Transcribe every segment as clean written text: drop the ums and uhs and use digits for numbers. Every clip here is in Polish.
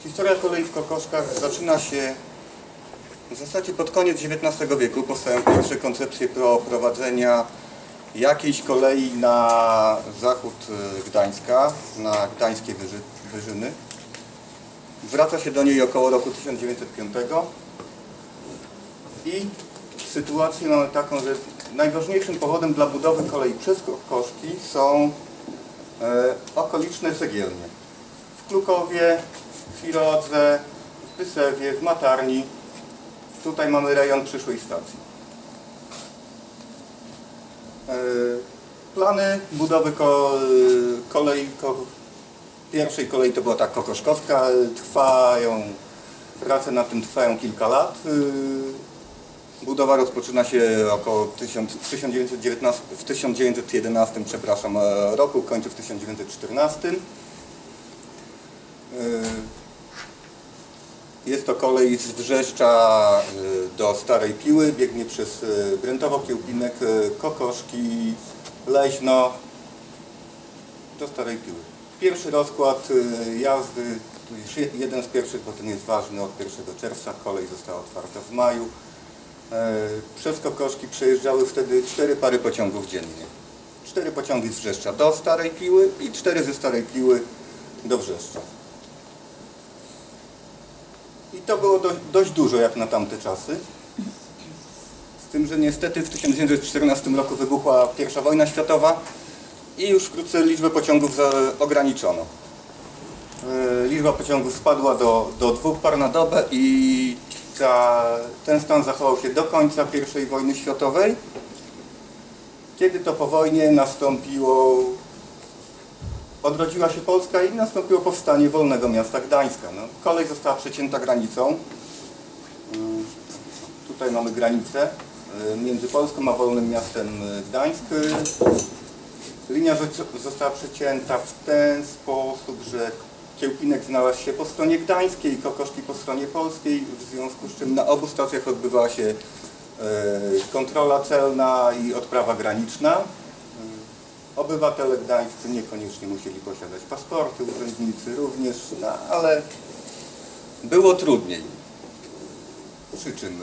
Historia kolei w Kokoszkach zaczyna się w zasadzie pod koniec XIX wieku. Powstają pierwsze koncepcje prowadzenia jakiejś kolei na zachód Gdańska, na gdańskie wyżyny. Wraca się do niej około roku 1905 i sytuację mamy taką, że najważniejszym powodem dla budowy kolei przez Kokoszki są okoliczne cegielnie. W Klukowie, w Firodze, w Pysewie, w Matarni. Tutaj mamy rejon przyszłej stacji. Plany budowy pierwszej kolei to była ta kokoszkowska. Prace nad tym trwają kilka lat. Budowa rozpoczyna się około w 1911 roku, kończy w 1914. Jest to kolej z Wrzeszcza do Starej Piły, biegnie przez Brętowo, Kiełpinek, Kokoszki, Leźno do Starej Piły. Pierwszy rozkład jazdy, jeden z pierwszych, bo ten jest ważny, od 1 czerwca, kolej została otwarta w maju. Przez Kokoszki przejeżdżały wtedy 4 pary pociągów dziennie. 4 pociągi z Wrzeszcza do Starej Piły i 4 ze Starej Piły do Wrzeszcza. I to było dość dużo jak na tamte czasy. Z tym, że niestety w 1914 roku wybuchła I wojna światowa i już wkrótce liczbę pociągów ograniczono. Liczba pociągów spadła do 2 par na dobę i ten stan zachował się do końca I wojny światowej, kiedy to po wojnie odrodziła się Polska i nastąpiło powstanie wolnego miasta Gdańska. Kolej została przecięta granicą. Tutaj mamy granicę między Polską a wolnym miastem Gdańsk. Linia została przecięta w ten sposób, że Kiełpinek znalazł się po stronie gdańskiej, Kokoszki po stronie polskiej, w związku z czym na obu stacjach odbywała się kontrola celna i odprawa graniczna. Obywatele gdańscy niekoniecznie musieli posiadać paszporty, urzędnicy również, ale było trudniej. Przy czym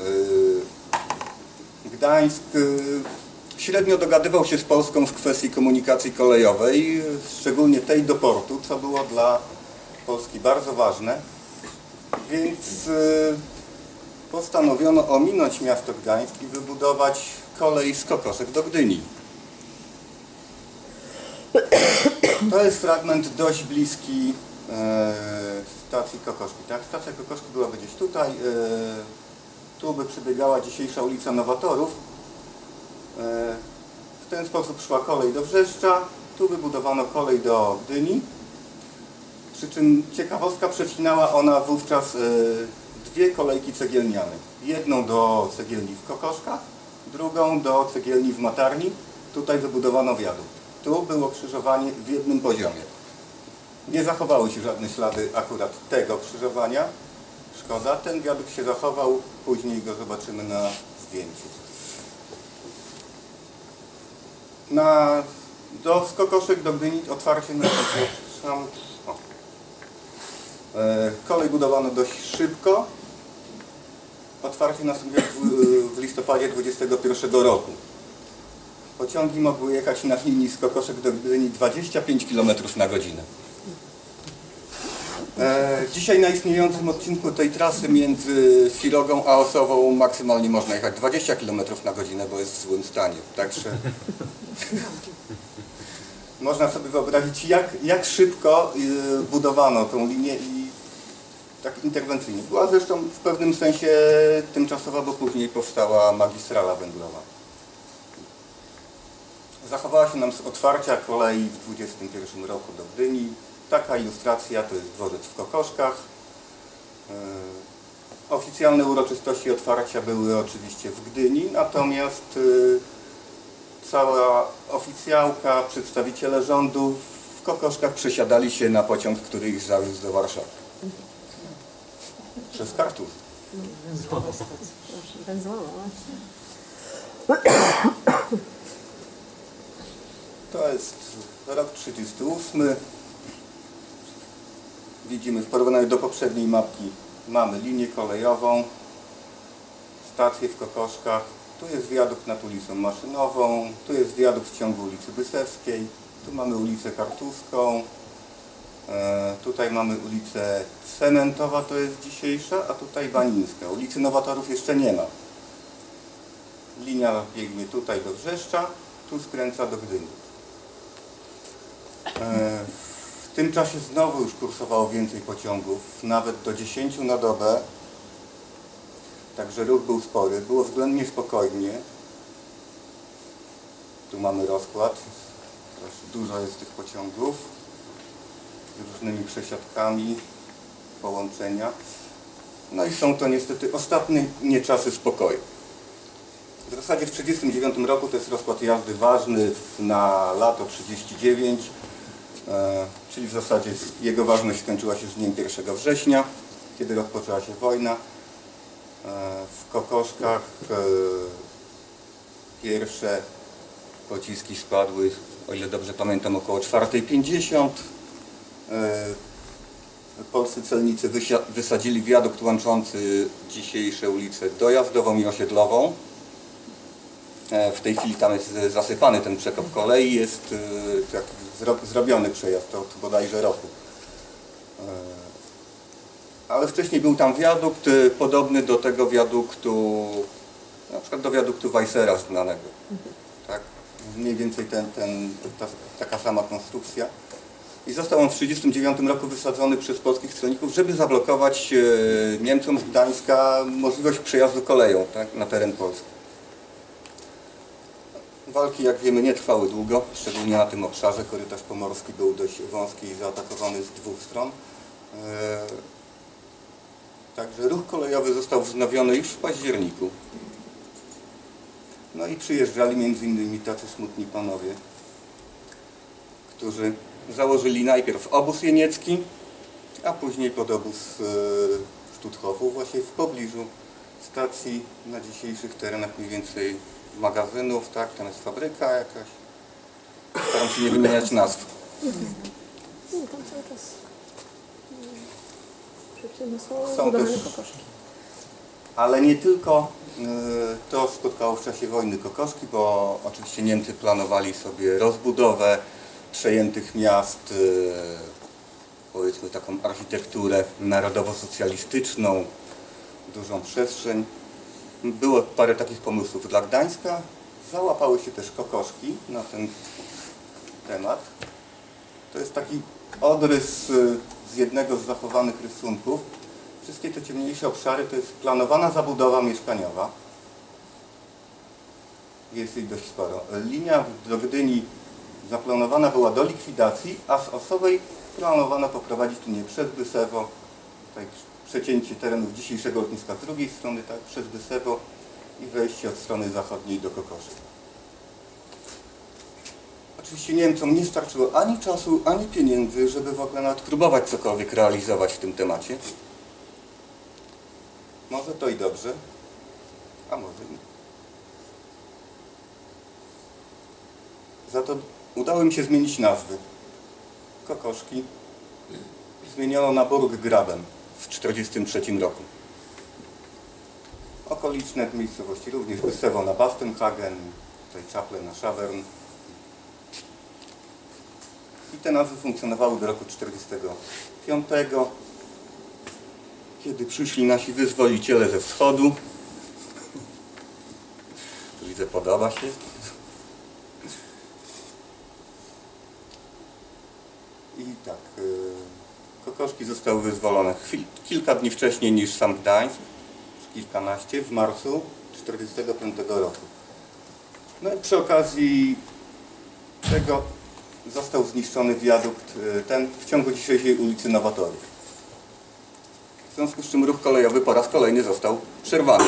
Gdańsk średnio dogadywał się z Polską w kwestii komunikacji kolejowej, szczególnie tej do portu, co było dla Polski bardzo ważne, więc postanowiono ominąć miasto Gdańsk i wybudować kolej z Kokoszek do Gdyni. To jest fragment dość bliski stacji Kokoszki. Tak? Stacja Kokoszki byłaby gdzieś tutaj. Tu by przebiegała dzisiejsza ulica Nowatorów. W ten sposób szła kolej do Wrzeszcza. Tu wybudowano kolej do Gdyni. Przy czym ciekawostka, przecinała ona wówczas 2 kolejki cegielniane. Jedną do cegielni w Kokoszkach, drugą do cegielni w Matarni. Tutaj wybudowano wiadukt. Tu było krzyżowanie w jednym poziomie. Nie zachowały się żadne ślady akurat tego krzyżowania. Szkoda, ten wiadukt się zachował, później go zobaczymy na zdjęciu. Z Kokoszek do Gdyni otwarcie na kolej budowano dość szybko. Otwarcie nastąpiło w listopadzie 2021 roku. Pociągi mogły jechać na linii z Kokoszek do Gdyni 25 km na godzinę. Dzisiaj na istniejącym odcinku tej trasy między Firogą a Osową maksymalnie można jechać 20 km na godzinę, bo jest w złym stanie. Także można sobie wyobrazić, jak szybko budowano tą linię i tak interwencyjnie. Była zresztą w pewnym sensie tymczasowa, bo później powstała magistrala węglowa. Zachowała się nam z otwarcia kolei w 2021 roku do Gdyni. Taka ilustracja to jest dworzec w Kokoszkach. Oficjalne uroczystości otwarcia były oczywiście w Gdyni, natomiast cała oficjałka, przedstawiciele rządu w Kokoszkach przesiadali się na pociąg, który ich zawiózł do Warszawy. Przez Kartuz. To jest rok 1938. widzimy w porównaniu do poprzedniej mapki, mamy linię kolejową, stację w Kokoszkach, tu jest wiadukt nad ulicą Maszynową, tu jest wiadukt w ciągu ulicy Bysewskiej, tu mamy ulicę Kartuską, tutaj mamy ulicę Cementowa, to jest dzisiejsza, a tutaj Banińska. Ulicy Nowatorów jeszcze nie ma. Linia biegnie tutaj do Wrzeszcza, tu skręca do Gdyni. W tym czasie znowu już kursowało więcej pociągów, nawet do 10 na dobę. Także ruch był spory, było względnie spokojnie. Tu mamy rozkład, dużo jest tych pociągów z różnymi przesiadkami, połączenia. No i są to niestety ostatnie czasy spokoju. W zasadzie w 1939 roku to jest rozkład jazdy ważny na lato 39, czyli w zasadzie jego ważność skończyła się z dniem 1 września, kiedy rozpoczęła się wojna. W Kokoszkach pierwsze pociski spadły, o ile dobrze pamiętam, około 4:50. Polscy celnicy wysadzili wiadukt łączący dzisiejsze ulice Dojazdową i Osiedlową. W tej chwili tam jest zasypany ten przekop kolei, jest zrobiony przejazd od bodajże roku. Ale wcześniej był tam wiadukt podobny do tego wiaduktu, na przykład do wiaduktu Weissera znanego. Tak? Mniej więcej taka sama konstrukcja. I został on w 1939 roku wysadzony przez polskich stronników, żeby zablokować Niemcom z Gdańska możliwość przejazdu koleją, tak, na teren Polski. Walki, jak wiemy, nie trwały długo, szczególnie na tym obszarze. Korytarz pomorski był dość wąski i zaatakowany z dwóch stron. Także ruch kolejowy został wznowiony już w październiku. No i przyjeżdżali m.in. tacy smutni panowie, którzy założyli najpierw obóz jeniecki, a później podobóz Stutthofu, właśnie w pobliżu stacji, na dzisiejszych terenach mniej więcej magazynów, tak, tam jest fabryka jakaś. Staram się nie wymieniać nazw. Nie, tam cały czas są też, ale nie tylko to spotkało w czasie wojny Kokoszki, bo oczywiście Niemcy planowali sobie rozbudowę przejętych miast, powiedzmy taką architekturę narodowo-socjalistyczną, dużą przestrzeń. Było parę takich pomysłów dla Gdańska. Załapały się też Kokoszki na ten temat. To jest taki odrys z jednego z zachowanych rysunków. Wszystkie te ciemniejsze obszary to jest planowana zabudowa mieszkaniowa. Jest jej dość sporo. Linia do Gdyni zaplanowana była do likwidacji, a z Osowej planowano poprowadzić linię przez Bysewo, tutaj przecięcie terenów dzisiejszego lotniska z drugiej strony, tak, przez Bysewo i wejście od strony zachodniej do Kokoszy. Oczywiście Niemcom nie starczyło ani czasu, ani pieniędzy, żeby w ogóle nawet próbować cokolwiek realizować w tym temacie. Może to i dobrze, a może nie. Za to udało mi się zmienić nazwy. Kokoszki zmieniono na Burggraben w 1943 roku. Okoliczne miejscowości również Bysewo na Bastenhagen, tutaj Czaple na Szawern. I te nazwy funkcjonowały do roku 1945, kiedy przyszli nasi wyzwoliciele ze wschodu. Widzę, podoba się. I tak, Kokoszki zostały wyzwolone kilka dni wcześniej niż sam Gdańsk, kilkanaście, w marcu 1945 roku. No i przy okazji tego został zniszczony wiadukt ten w ciągu dzisiejszej ulicy Nowatorów. W związku z czym ruch kolejowy po raz kolejny został przerwany.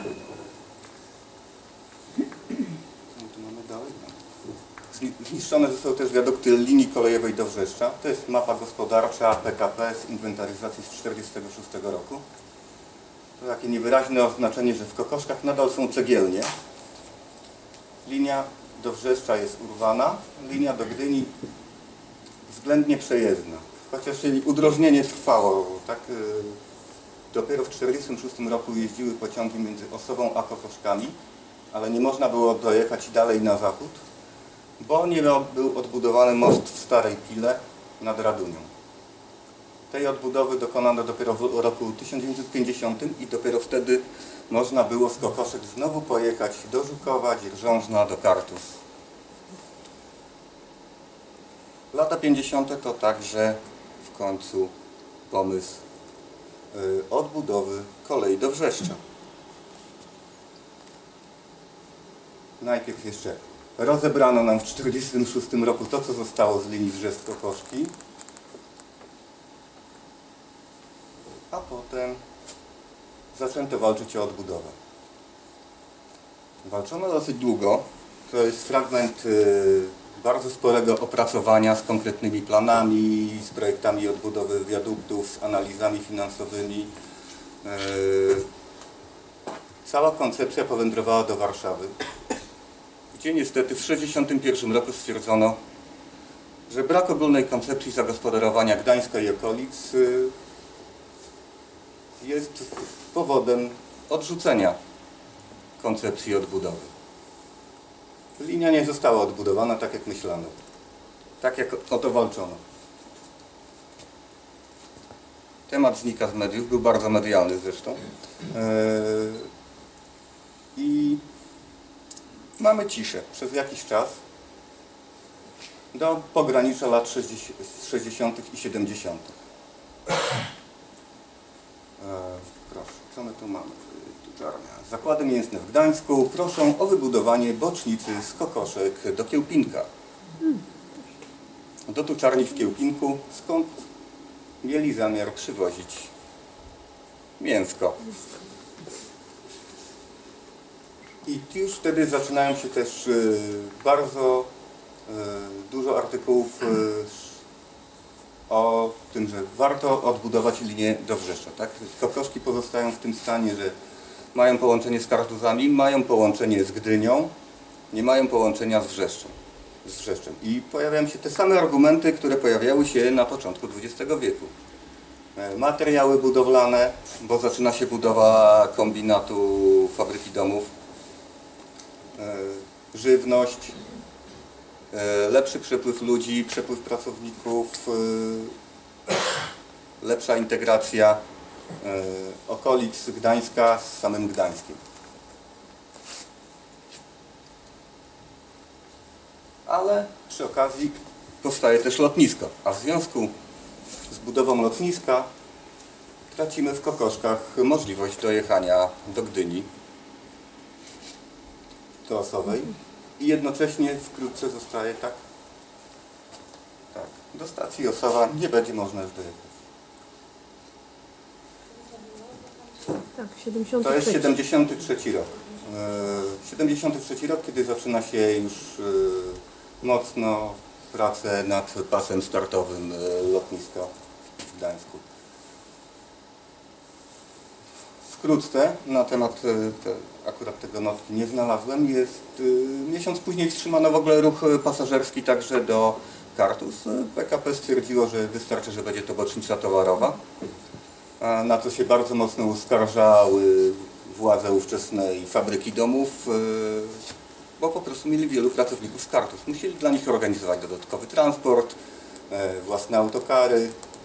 Zniszczone zostały też wiadukty linii kolejowej do Wrzeszcza. To jest mapa gospodarcza PKP z inwentaryzacji z 1946 roku. To takie niewyraźne oznaczenie, że w Kokoszkach nadal są cegielnie. Linia do Wrzeszcza jest urwana, linia do Gdyni względnie przejezdna. Chociaż jej udrożnienie trwało, tak? Dopiero w 1946 roku jeździły pociągi między Ossową a Kokoszkami, ale nie można było dojechać dalej na zachód, bo nie był odbudowany most w Starej Pile nad Radunią. Tej odbudowy dokonano dopiero w roku 1950 i dopiero wtedy można było z Kokoszek znowu pojechać do Żukowa, Dzierżążna, do Kartuz. Lata 50. to także w końcu pomysł odbudowy kolei do Wrzeszcza. Najpierw jeszcze rozebrano nam w 1946 roku to, co zostało z linii Wrzeszcz-Kokoszki, a potem zaczęto walczyć o odbudowę. Walczono dosyć długo. To jest fragment bardzo sporego opracowania z konkretnymi planami, z projektami odbudowy wiaduktów, z analizami finansowymi. Cała koncepcja powędrowała do Warszawy, gdzie niestety w 1961 roku stwierdzono, że brak ogólnej koncepcji zagospodarowania Gdańska i okolic jest powodem odrzucenia koncepcji odbudowy. Linia nie została odbudowana tak, jak myślano, tak jak o to walczono. Temat znika z mediów, był bardzo medialny zresztą. I mamy ciszę przez jakiś czas do pogranicza lat 60. i 70. Proszę, co my tu mamy? Zakłady mięsne w Gdańsku proszą o wybudowanie bocznicy z Kokoszek do Kiełpinka. Do tuczarni w Kiełpinku, skąd mieli zamiar przywozić mięsko. I już wtedy zaczynają się też bardzo dużo artykułów o tym, że warto odbudować linię do Wrzeszcza. Tak? Kokoszki pozostają w tym stanie, że mają połączenie z Kartuzami, mają połączenie z Gdynią, nie mają połączenia z Wrzeszczem. I pojawiają się te same argumenty, które pojawiały się na początku XX wieku. Materiały budowlane, bo zaczyna się budowa kombinatu fabryki domów, żywność, lepszy przepływ ludzi, przepływ pracowników, lepsza integracja okolic Gdańska z samym Gdańskiem. Ale przy okazji powstaje też lotnisko, a w związku z budową lotniska tracimy w Kokoszkach możliwość dojechania do Gdyni, do Ossowej i jednocześnie wkrótce zostaje tak, do stacji Ossowa nie będzie można już dojechać. Tak, 73. To jest 73 rok. 73 rok, kiedy zaczyna się już mocno pracę nad pasem startowym lotniska w Gdańsku. Wkrótce, na temat akurat tego notki nie znalazłem, miesiąc później wstrzymano w ogóle ruch pasażerski także do Kartuz. PKP stwierdziło, że wystarczy, że będzie to bocznica towarowa, na co się bardzo mocno uskarżały władze ówczesnej fabryki domów, bo po prostu mieli wielu pracowników z Kartuz. Musieli dla nich organizować dodatkowy transport, własne autokary.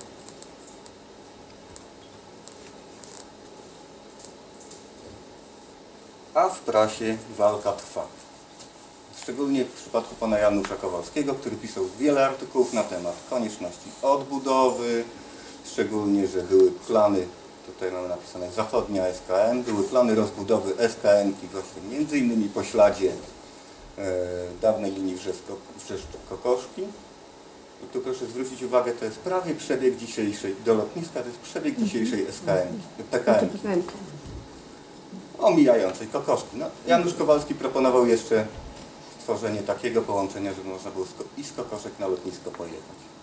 A w prasie walka trwa. Szczególnie w przypadku pana Janusza Kowalskiego, który pisał wiele artykułów na temat konieczności odbudowy, szczególnie, że były plany, tutaj mamy napisane zachodnia SKM, były plany rozbudowy SKM-ki właśnie między innymi po śladzie dawnej linii Wrzeszcz-Kokoszki. I tu proszę zwrócić uwagę, to jest prawie przebieg dzisiejszej, do lotniska to jest przebieg dzisiejszej SKM-ki, PKM-ki, omijającej Kokoszki. No, Janusz Kowalski proponował jeszcze stworzenie takiego połączenia, żeby można było i z Kokoszek na lotnisko pojechać.